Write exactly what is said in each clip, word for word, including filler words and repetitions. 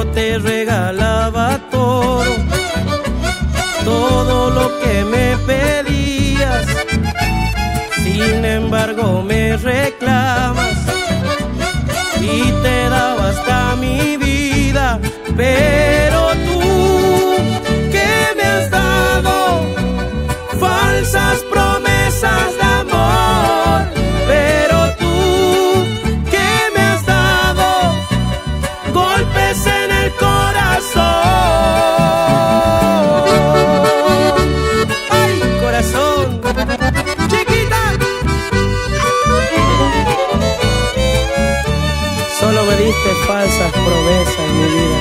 Yo te regalaba todo, todo lo que me pedías. Sin embargo me reclamas y te daba hasta mi vida. Pero tú, ¿qué me has dado? Falsas promesas de amor. Pero tú, ¿qué me has dado? Golpes en el corazón. ¡Ay, corazón! ¡Chiquita! Solo me diste falsas promesas, mi vida.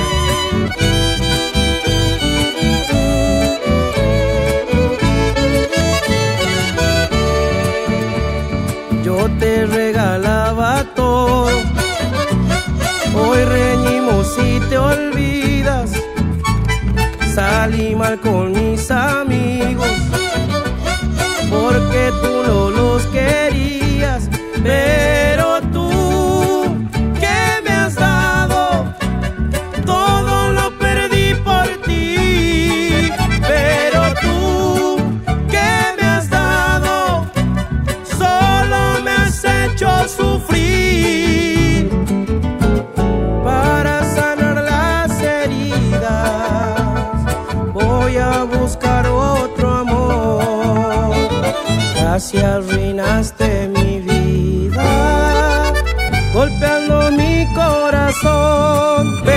Yo te regalaba todo, hoy reñimos y te olvidas. Salí mal con mis amigos porque tú no los querías. Pero tú, ¿qué me has dado? Todo lo perdí por ti. Pero tú, ¿qué me has dado? Solo me has hecho sufrir. Para sanar las heridas voy a buscar otro amor. Casi arruinaste mi vida, golpeando mi corazón.